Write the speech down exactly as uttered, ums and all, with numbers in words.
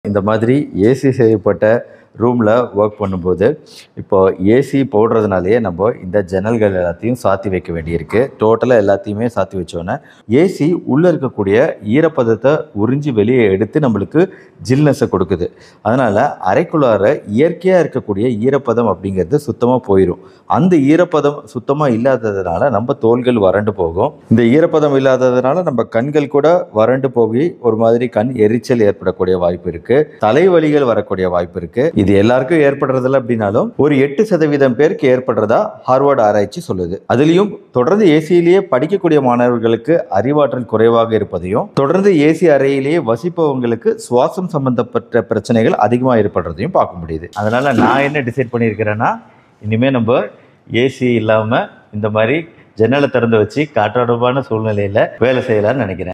இந்த மாதிரி ஏசி செய்யப்பட்ட ரூமில் ஒர்க் பண்ணும்போது இப்போ ஏசி போடுறதுனாலேயே நம்ம இந்த ஜன்னல்கள் எல்லாத்தையும் சாத்தி வைக்க வேண்டியிருக்கு. டோட்டலாக எல்லாத்தையுமே சாத்தி வச்சோன்னே ஏசி உள்ளே இருக்கக்கூடிய ஈரப்பதத்தை உறிஞ்சி வெளியே எடுத்து நம்மளுக்கு ஜில்னஸை கொடுக்குது. அதனால் அறைக்குள்ளார இயற்கையாக இருக்கக்கூடிய ஈரப்பதம் அப்படிங்கிறது சுத்தமாக போயிடும். அந்த ஈரப்பதம் சுத்தமாக இல்லாததுனால நம்ம தோள்கள் வறண்டு போகும். இந்த ஈரப்பதம் இல்லாததுனால நம்ம கண்கள் கூட வறண்டு போய் ஒரு மாதிரி கண் எரிச்சல் ஏற்படக்கூடிய வாய்ப்பு இருக்குது. தலைவலிகள் வரக்கூடிய வாய்ப்பு இருக்கு. இது எல்லாருக்கும் ஏற்படுறதில்ல அப்படின்னாலும் ஒரு எட்டு சதவீதம் பேருக்கு ஏற்படுறதா ஹார்வர்ட் ஆராய்ச்சி சொல்லுது. அதுலயும் தொடர்ந்து ஏசியிலேயே படிக்கக்கூடிய மாணவர்களுக்கு அறிவாற்றல் குறைவாக இருப்பதையும், தொடர்ந்து ஏசி அறையிலேயே வசிப்பவங்களுக்கு சுவாசம் சம்பந்தப்பட்ட பிரச்சனைகள் அதிகமாக ஏற்படுறதையும் பார்க்க முடியுது. அதனால நான் என்ன டிசைட் பண்ணியிருக்கிறேன்னா, இனிமே நம்ம ஏசி இல்லாம இந்த மாதிரி ஜன்னலை திறந்து வச்சு காற்றோட்டமான சூழ்நிலையில வேலை செய்யலாம்னு நினைக்கிறேன்.